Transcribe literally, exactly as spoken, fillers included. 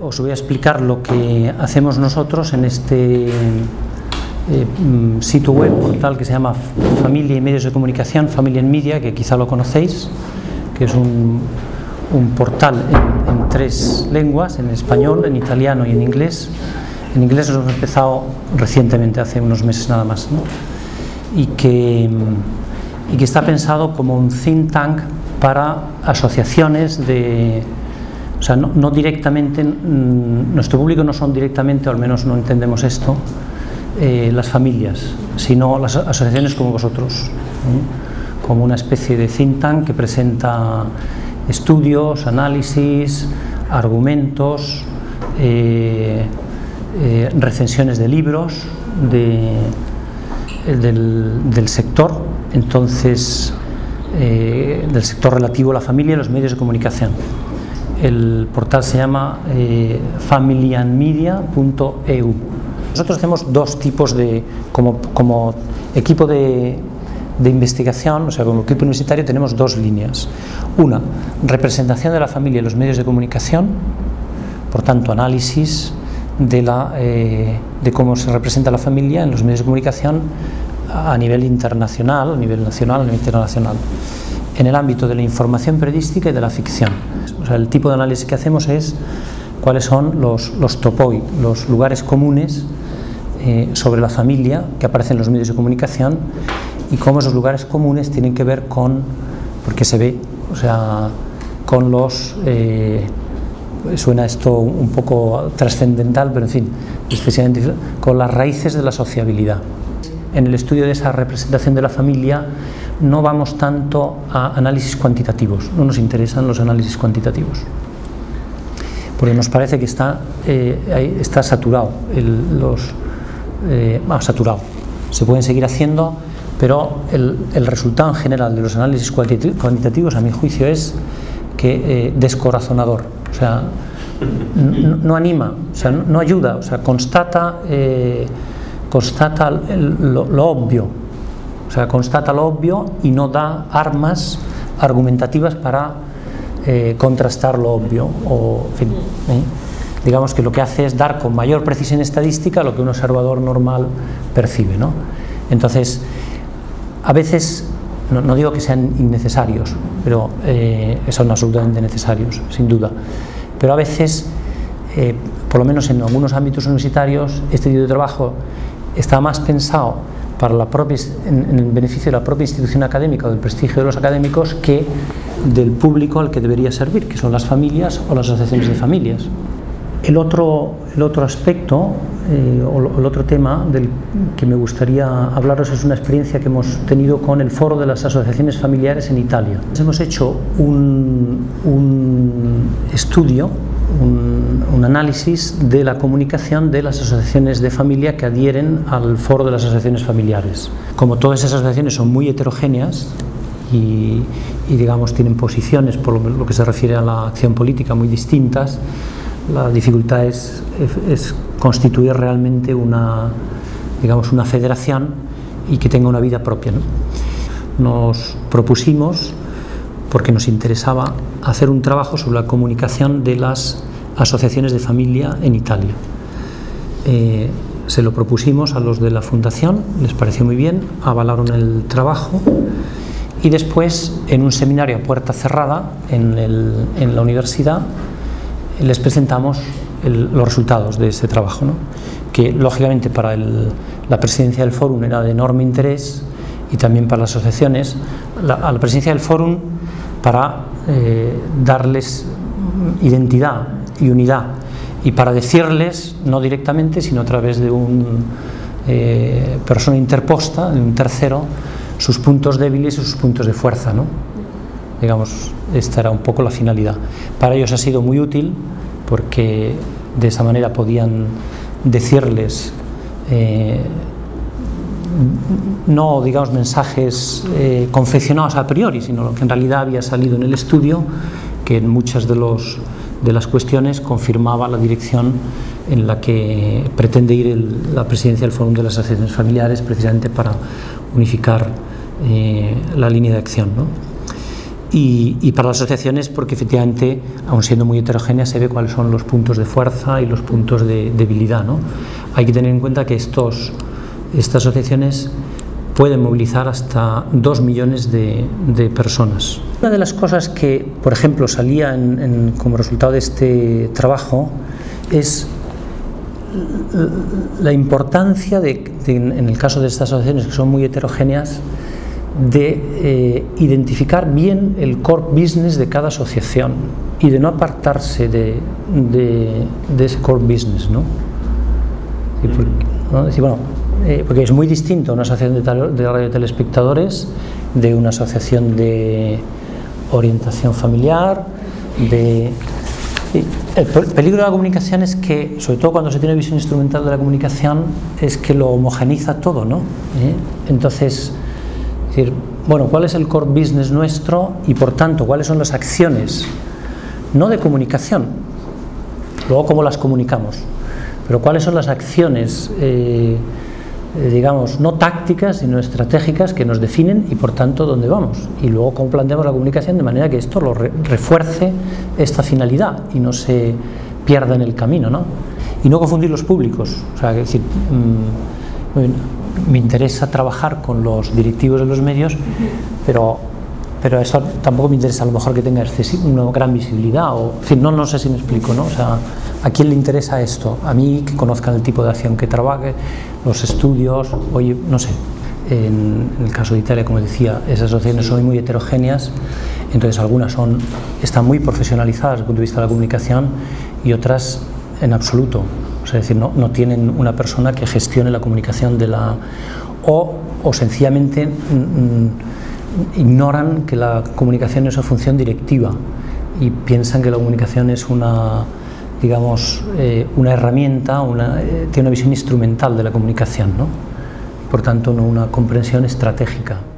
os voy a explicar lo que hacemos nosotros en este eh, sitio web, portal que se llama Familia y Medios de Comunicación, Family and Media, que quizá lo conocéis, que es un, un portal en, en tres lenguas, en español, en italiano y en inglés. En inglés lo hemos empezado recientemente, hace unos meses nada más, ¿no? y, que, y que está pensado como un think tank para asociaciones de... O sea, no, no directamente, nuestro público no son directamente, o al menos no entendemos esto, eh, las familias, sino las asociaciones como vosotros, ¿eh? Como una especie de think tank que presenta estudios, análisis, argumentos, eh, eh, recensiones de libros de, del, del sector, entonces, eh, del sector relativo a la familia y los medios de comunicación. El portal se llama eh, family and media punto e u. Nosotros hacemos dos tipos de, como, como equipo de, de investigación, o sea, como equipo universitario tenemos dos líneas. Una, representación de la familia en los medios de comunicación, por tanto, análisis de, la, eh, de cómo se representa la familia en los medios de comunicación a nivel internacional, a nivel nacional, a nivel internacional, en el ámbito de la información periodística y de la ficción. O sea, el tipo de análisis que hacemos es cuáles son los, los topoi, los lugares comunes eh, sobre la familia que aparecen en los medios de comunicación y cómo esos lugares comunes tienen que ver con, porque se ve, o sea, con los, eh, suena esto un poco trascendental, pero en fin, especialmente con las raíces de la sociabilidad. En el estudio de esa representación de la familia no vamos tanto a análisis cuantitativos, no nos interesan los análisis cuantitativos, porque nos parece que está, eh, está saturado, el, los, eh, ah, saturado, se pueden seguir haciendo, pero el, el resultado en general de los análisis cuantitativos, a mi juicio, es que eh, descorazonador, o sea, no, no anima, o sea, no, no ayuda, o sea, constata, eh, constata el, lo, lo obvio. O sea, constata lo obvio y no da armas argumentativas para eh, contrastar lo obvio. O, en fin, ¿eh? Digamos que lo que hace es dar con mayor precisión estadística lo que un observador normal percibe, ¿no? Entonces, a veces, no, no digo que sean innecesarios, pero eh, son absolutamente necesarios, sin duda. Pero a veces, eh, por lo menos en algunos ámbitos universitarios, este tipo de trabajo está más pensado para la propia, en, en el beneficio de la propia institución académica o del prestigio de los académicos que del público al que debería servir, que son las familias o las asociaciones de familias. El otro, el otro aspecto, eh, o el otro tema del que me gustaría hablaros es una experiencia que hemos tenido con el Foro de las Asociaciones Familiares en Italia. Hemos hecho un, un estudio, un, un análisis de la comunicación de las asociaciones de familia que adhieren al Foro de las Asociaciones Familiares. Como todas esas asociaciones son muy heterogéneas y, y digamos tienen posiciones por lo, lo que se refiere a la acción política muy distintas, la dificultad es, es constituir realmente una, digamos, una federación y que tenga una vida propia, ¿no? Nos propusimos, porque nos interesaba, hacer un trabajo sobre la comunicación de las asociaciones de familia en Italia. Eh, se lo propusimos a los de la fundación, les pareció muy bien, avalaron el trabajo y después, en un seminario a puerta cerrada en, el, en la universidad, les presentamos el, los resultados de ese trabajo, ¿no? Que lógicamente para el, la presidencia del Fórum era de enorme interés y también para las asociaciones, la, a la presidencia del Fórum para eh, darles identidad y unidad y para decirles, no directamente, sino a través de una eh, persona interposta, de un tercero, sus puntos débiles y sus puntos de fuerza, ¿no? Digamos, esta era un poco la finalidad. Para ellos ha sido muy útil porque de esa manera podían decirles eh, no, digamos, mensajes eh, confeccionados a priori, sino lo que en realidad había salido en el estudio, que en muchas de, los, de las cuestiones confirmaba la dirección en la que pretende ir el, la presidencia del Fórum de las Asociaciones Familiares, precisamente para unificar eh, la línea de acción, ¿no? Y, y para las asociaciones, porque efectivamente, aun siendo muy heterogéneas, se ve cuáles son los puntos de fuerza y los puntos de debilidad, ¿no? Hay que tener en cuenta que estos, estas asociaciones pueden movilizar hasta dos millones de, de personas. Una de las cosas que, por ejemplo, salía en, en, como resultado de este trabajo es la importancia de, de, en el caso de estas asociaciones que son muy heterogéneas, de eh, identificar bien el core business de cada asociación y de no apartarse de, de, de ese core business, ¿no? Y por, ¿no? Decir, bueno, eh, porque es muy distinto una asociación de, de radiotelespectadores de una asociación de orientación familiar, de... El peligro de la comunicación es que, sobre todo cuando se tiene visión instrumental de la comunicación, es que lo homogeniza todo, ¿no? ¿Eh? Entonces, es decir, bueno, ¿cuál es el core business nuestro y por tanto cuáles son las acciones, no de comunicación, luego cómo las comunicamos, pero cuáles son las acciones, eh, eh, digamos, no tácticas sino estratégicas que nos definen y por tanto dónde vamos, y luego cómo planteamos la comunicación de manera que esto lo re refuerce esta finalidad y no se pierda en el camino, ¿no? Y no confundir los públicos, o sea, es decir, mmm, muy bien, me interesa trabajar con los directivos de los medios, pero, pero eso tampoco me interesa a lo mejor que tenga una gran visibilidad, o, en fin, no, no sé si me explico, ¿no? O sea, ¿a quién le interesa esto? A mí, que conozcan el tipo de acción que trabaje, los estudios, oye, no sé, en, en el caso de Italia, como decía, esas asociaciones son muy heterogéneas, entonces algunas son, están muy profesionalizadas desde el punto de vista de la comunicación y otras en absoluto. O sea, es decir, no, no tienen una persona que gestione la comunicación de la... o, o sencillamente mm, ignoran que la comunicación es una función directiva y piensan que la comunicación es una, digamos, eh, una herramienta, una, eh, tiene una visión instrumental de la comunicación, ¿no? Por tanto, no una comprensión estratégica.